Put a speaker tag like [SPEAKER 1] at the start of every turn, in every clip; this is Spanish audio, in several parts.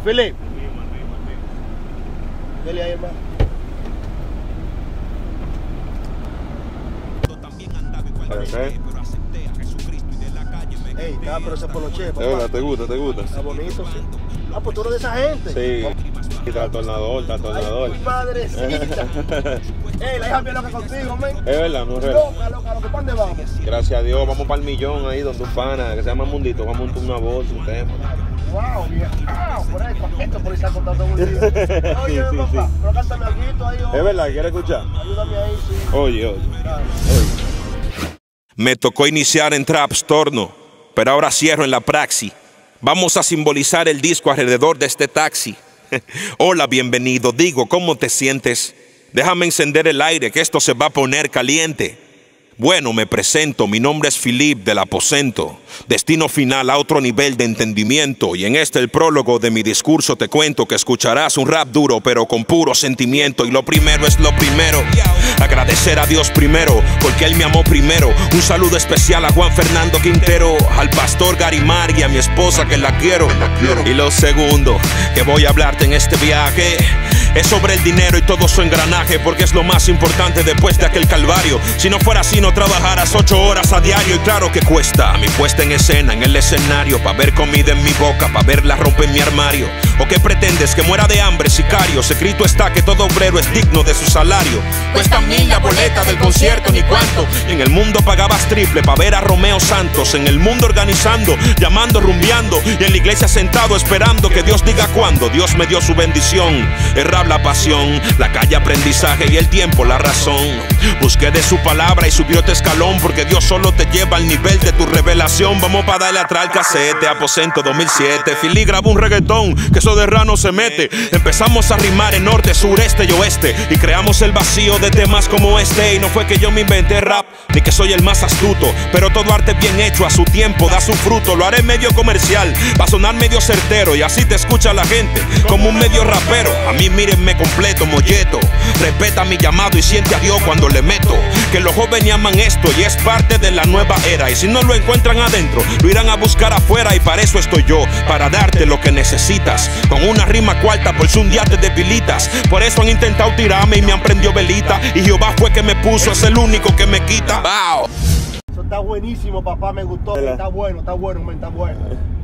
[SPEAKER 1] Philip. Dele ahí, hermano. Ey, pero ese poloche, papá.
[SPEAKER 2] ¿Te gusta?
[SPEAKER 1] Está bonito, sí. Ah, pues tú eres de esa gente.
[SPEAKER 2] Sí. Trastornador.
[SPEAKER 1] Ay, madrecita. Ey, la hija mía loca contigo, men.
[SPEAKER 2] Es verdad, mujer.
[SPEAKER 1] Loca, ¿para dónde vamos?
[SPEAKER 2] Gracias a Dios, vamos para el millón ahí donde un pana que se llama Mundito. Vamos a montar una bolsa, un tema.
[SPEAKER 1] Wow, bien. Por ahí, esto por ahí se ha contado un día. Oye,
[SPEAKER 2] Sí,
[SPEAKER 1] papá, pero cántame algo ahí.
[SPEAKER 2] Es verdad, ¿quieres escuchar?
[SPEAKER 1] Ayúdame ahí, sí.
[SPEAKER 2] Oye.
[SPEAKER 3] Me tocó iniciar en Trapstorno, pero ahora cierro en la praxis. Vamos a simbolizar el disco alrededor de este taxi. Hola, bienvenido. Digo, ¿cómo te sientes? Déjame encender el aire, que esto se va a poner caliente. Bueno, me presento. Mi nombre es Philip del Aposento. Destino final a otro nivel de entendimiento. Y en el prólogo de mi discurso te cuento que escucharás un rap duro, pero con puro sentimiento. Y lo primero es lo primero. Agradecer a Dios primero, porque Él me amó primero. Un saludo especial a Juan Fernando Quintero, al pastor Garimar y a mi esposa que la quiero. Y lo segundo que voy a hablarte en este viaje es sobre el dinero y todo su engranaje, porque es lo más importante después de aquel calvario. Si no fuera así, no trabajaras 8 horas a diario. Y claro que cuesta mi puesta en escena, en el escenario, pa' ver comida en mi boca, pa' ver la ropa en mi armario. ¿O qué pretendes? ¿Que muera de hambre, sicario? Escrito está que todo obrero es digno de su salario. Cuesta 1000 la boleta del concierto, ni cuánto. Y en el mundo pagabas triple pa' ver a Romeo Santos. En el mundo organizando, llamando, rumbeando. Y en la iglesia sentado esperando que Dios diga cuándo. Dios me dio su bendición. El rap la pasión, la calle aprendizaje y el tiempo la razón. Busqué de su palabra y subió este escalón, porque Dios solo te lleva al nivel de tu revelación. Vamos para darle atrás al casete, Aposento 2007. Philly grabó un reggaetón, que eso de rano se mete. Empezamos a rimar en norte, sureste y oeste, y creamos el vacío de temas como este. Y no fue que yo me inventé rap, ni que soy el más astuto, pero todo arte bien hecho a su tiempo da su fruto. Lo haré medio comercial, va a sonar medio certero, y así te escucha la gente, como un medio rapero. A mí mírenme completo, molleto. Respeta mi llamado y siente a Dios cuando le meto. Que los jóvenes aman esto y es parte de la nueva era. Y si no lo encuentran adentro, lo irán a buscar afuera. Y para eso estoy yo, para darte lo que necesitas. Con una rima cuarta por si un día te debilitas. Por eso han intentado tirarme y me han prendido velita. Y Jehová fue que me puso, es el único que me quita. ¡Wow!
[SPEAKER 1] Eso está buenísimo, papá, me gustó. Está bueno, men, está bueno.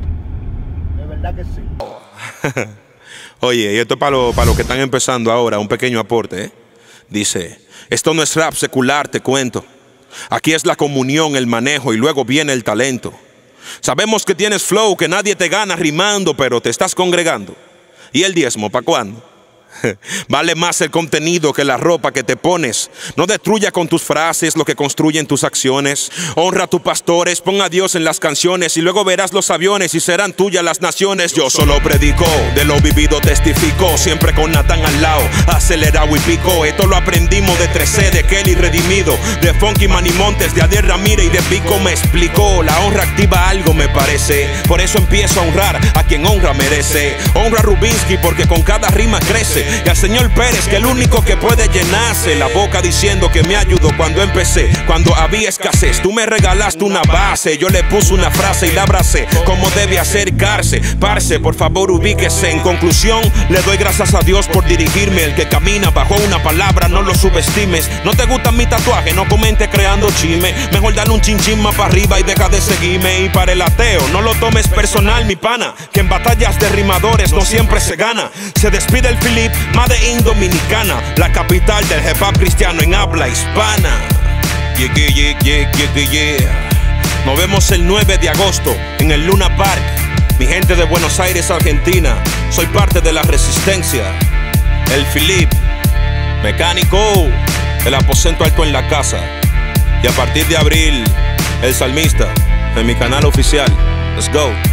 [SPEAKER 1] De verdad que sí.
[SPEAKER 3] Oye, y esto es para los que están empezando ahora, un pequeño aporte, ¿eh? Dice, esto no es rap secular, te cuento. Aquí es la comunión, el manejo y luego viene el talento. Sabemos que tienes flow, que nadie te gana rimando, pero te estás congregando. ¿Y el diezmo para cuándo? Vale más el contenido que la ropa que te pones. No destruya con tus frases lo que construyen tus acciones. Honra a tus pastores, pon a Dios en las canciones, y luego verás los aviones y serán tuyas las naciones. Yo solo predico, de lo vivido testifico, siempre con Natán al lado, acelerado y pico. Esto lo aprendimos de 3C, de Kelly Redimido, de Funky Manimontes, de Adiel Ramírez y de Pico. Me explicó, la honra activa algo me parece. Por eso empiezo a honrar a quien honra merece. Honra a Rubinsky porque con cada rima crece. Y al señor Pérez, que el único que puede llenarse la boca diciendo que me ayudó cuando empecé, cuando había escasez. Tú me regalaste una base, yo le puse una frase y la abracé como debe acercarse. Parce, por favor ubíquese. En conclusión, le doy gracias a Dios por dirigirme. El que camina bajo una palabra, no lo subestimes. No te gusta mi tatuaje, no comente creando chisme. Mejor dale un chinchín más para arriba y deja de seguirme. Y para el ateo, no lo tomes personal, mi pana, que en batallas de rimadores no siempre se gana. Se despide el Philip, Made in Dominicana, la capital del hip hop cristiano en habla hispana. Nos vemos el 9 de agosto en el Luna Park. Mi gente de Buenos Aires, Argentina, soy parte de la resistencia. El Philip, mecánico, el aposento alto en la casa. Y a partir de abril, el salmista, en mi canal oficial. Let's go.